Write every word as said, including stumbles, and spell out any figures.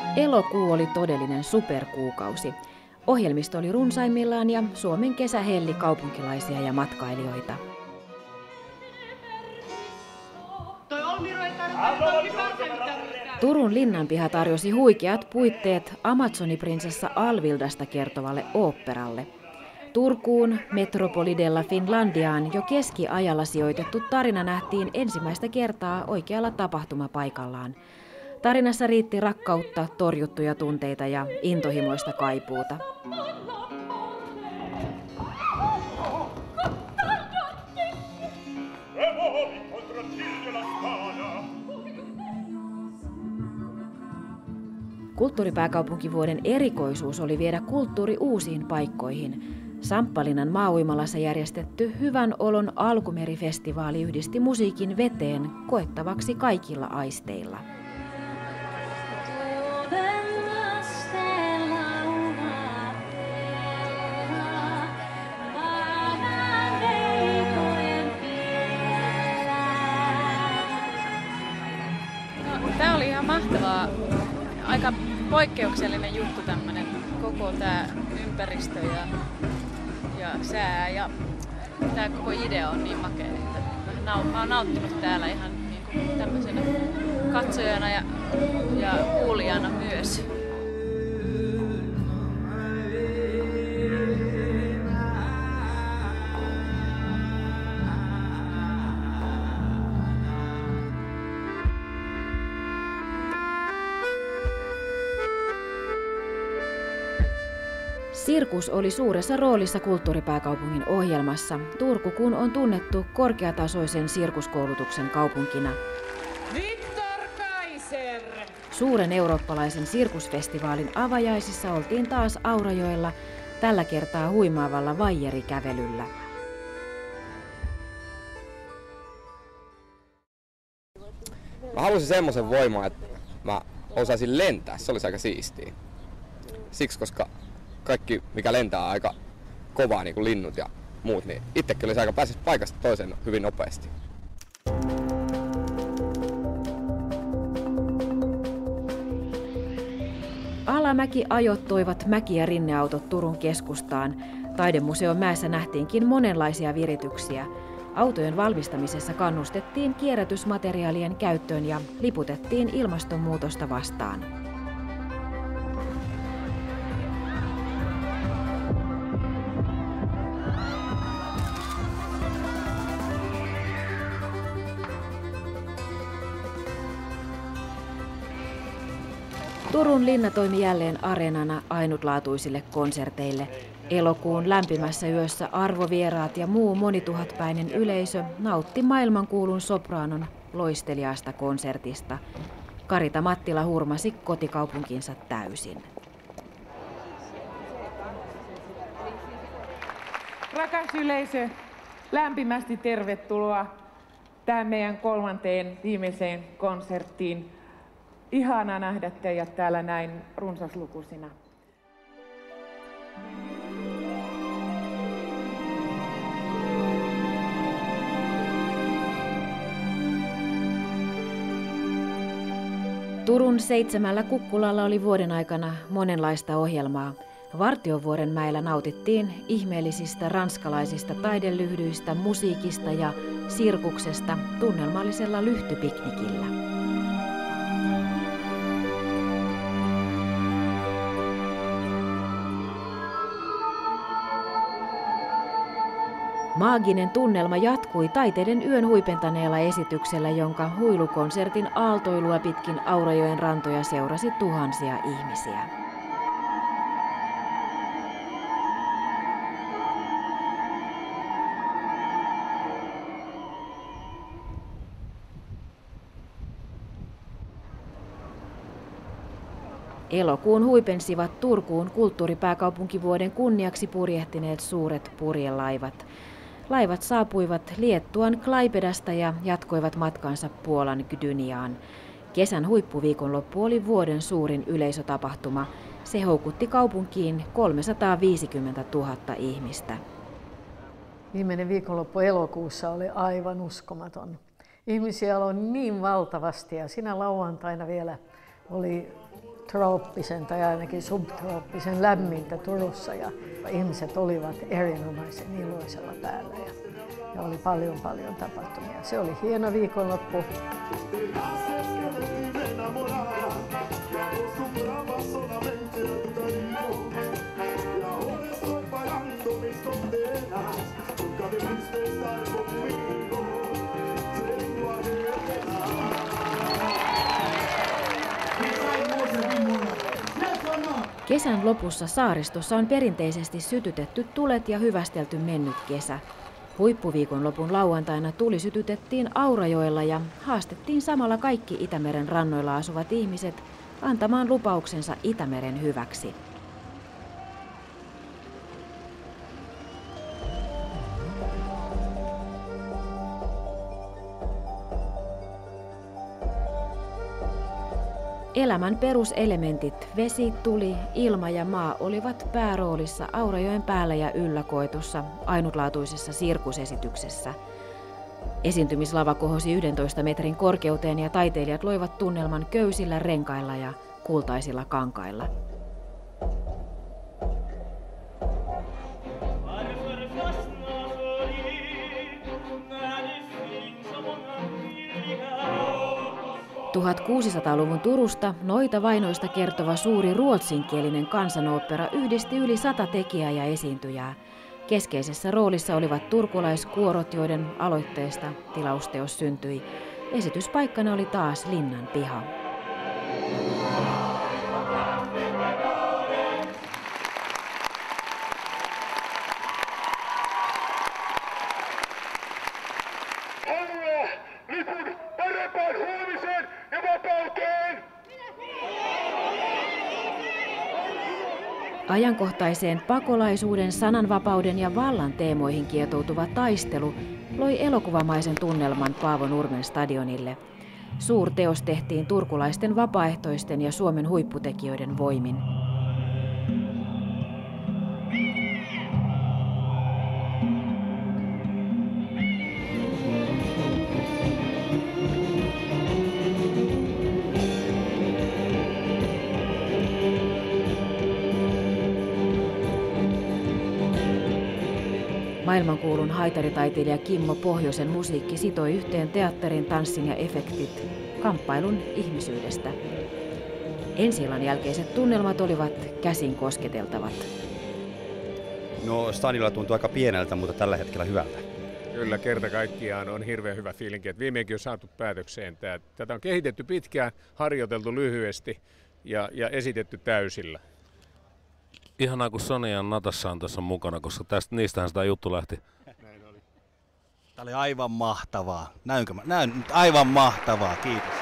Elokuu oli todellinen superkuukausi. Ohjelmisto oli runsaimmillaan ja Suomen kesä helli kaupunkilaisia ja matkailijoita. Turun linnanpiha tarjosi huikeat puitteet Amazoniprinsessa Alvildasta kertovalle oopperalle. Turkuun, Metropoli della Finlandiaan jo keskiajalla sijoitettu tarina nähtiin ensimmäistä kertaa oikealla tapahtumapaikallaan. Tarinassa riitti rakkautta, torjuttuja tunteita ja intohimoista kaipuuta. Kulttuuripääkaupunkivuoden erikoisuus oli viedä kulttuuri uusiin paikkoihin. Samppalinnan maa-uimalassa järjestetty Hyvän olon alkumerifestivaali yhdisti musiikin veteen koettavaksi kaikilla aisteilla. Tämä oli ihan mahtavaa. Aika poikkeuksellinen juttu tämmöinen koko tämä ympäristö ja, ja sää ja tämä koko idea on niin makea, että mä oon nauttinut täällä ihan niin kuin tämmöisenä katsojana ja, ja kuulijana myös. Sirkus oli suuressa roolissa kulttuuripääkaupungin ohjelmassa. Turku kun on tunnettu korkeatasoisen sirkuskoulutuksen kaupunkina. Viktor Kaiser! Suuren eurooppalaisen sirkusfestivaalin avajaisissa oltiin taas Aurajoella, tällä kertaa huimaavalla vaijerikävelyllä. Mä halusin semmoisen voimaa, että mä osaisin lentää. Se olisi aika siistiä. Siksi, koska kaikki, mikä lentää aika kovaa, niin kuin linnut ja muut, niin itsekin olisi aika pääsisi paikasta toiseen hyvin nopeasti. Alamäki ajoittuivat mäki- ja rinneautot Turun keskustaan. Taidemuseon mäessä nähtiinkin monenlaisia virityksiä. Autojen valmistamisessa kannustettiin kierrätysmateriaalien käyttöön ja liputettiin ilmastonmuutosta vastaan. Turun linna toimi jälleen areenana ainutlaatuisille konserteille. Elokuun lämpimässä yössä arvovieraat ja muu monituhatpäinen yleisö nautti maailmankuulun sopraanon loisteliaasta konsertista. Karita Mattila hurmasi kotikaupunkinsa täysin. Rakas yleisö, lämpimästi tervetuloa tähän meidän kolmanteen viimeiseen konserttiin. Ihana nähdä teidät täällä näin runsaslukuisina. Turun seitsemällä kukkulalla oli vuoden aikana monenlaista ohjelmaa. Vartiovuorenmäellä nautittiin ihmeellisistä ranskalaisista taidelyhdyistä, musiikista ja sirkuksesta tunnelmallisella lyhtypiknikillä. Maaginen tunnelma jatkui taiteiden yön huipentaneella esityksellä, jonka huilukonsertin aaltoilua pitkin Aurajoen rantoja seurasi tuhansia ihmisiä. Elokuun huipensivat Turkuun kulttuuripääkaupunkivuoden kunniaksi purjehtineet suuret purjelaivat. Laivat saapuivat Liettuan Klaipedasta ja jatkoivat matkansa Puolan Gdyniaan. Kesän huippuviikonloppu oli vuoden suurin yleisötapahtuma. Se houkutti kaupunkiin kolmesataaviisikymmentätuhatta ihmistä. Viimeinen viikonloppu elokuussa oli aivan uskomaton. Ihmisiä oli niin valtavasti ja sinä lauantaina vielä oli trooppisen tai ainakin subtrooppisen lämmintä Turussa ja ihmiset olivat erinomaisen iloisella päällä ja, ja oli paljon paljon tapahtumia. Se oli hieno viikonloppu. Kesän lopussa saaristossa on perinteisesti sytytetty tulet ja hyvästelty mennyt kesä. Huippuviikonlopun lauantaina tuli sytytettiin Aurajoella ja haastettiin samalla kaikki Itämeren rannoilla asuvat ihmiset antamaan lupauksensa Itämeren hyväksi. Elämän peruselementit, vesi, tuli, ilma ja maa olivat pääroolissa Aurajoen päällä ja yllä koetussa ainutlaatuisessa sirkusesityksessä. Esiintymislava kohosi yhdentoista metrin korkeuteen ja taiteilijat loivat tunnelman köysillä renkailla ja kultaisilla kankailla. tuhatkuusisataaluvun Turusta noita vainoista kertova suuri ruotsinkielinen kansanooppera yhdisti yli sata tekijää ja esiintyjää. Keskeisessä roolissa olivat turkulaiskuorot, joiden aloitteesta tilausteos syntyi. Esityspaikkana oli taas Linnan piha. Ajankohtaiseen pakolaisuuden, sananvapauden ja vallan teemoihin kietoutuva taistelu loi elokuvamaisen tunnelman Paavo Nurmen stadionille. Suurteos tehtiin turkulaisten vapaaehtoisten ja Suomen huipputekijöiden voimin. Maailmankuulun haitaritaiteilija Kimmo Pohjosen musiikki sitoi yhteen teatterin, tanssin ja efektit, kamppailun ihmisyydestä. Ensi-illan jälkeiset tunnelmat olivat käsin kosketeltavat. No, stadionilla tuntuu aika pieneltä, mutta tällä hetkellä hyvältä. Kyllä, kerta kaikkiaan on hirveän hyvä fiilinki, että viimeinkin on saatu päätökseen. Tätä on kehitetty pitkään, harjoiteltu lyhyesti ja, ja esitetty täysillä. Ihanaa, kun Sonia ja Natassa on tässä mukana, koska tästä, niistähän sitä juttu lähti. Tämä oli aivan mahtavaa. Näynkö mä? Näyn nyt aivan mahtavaa. Kiitos.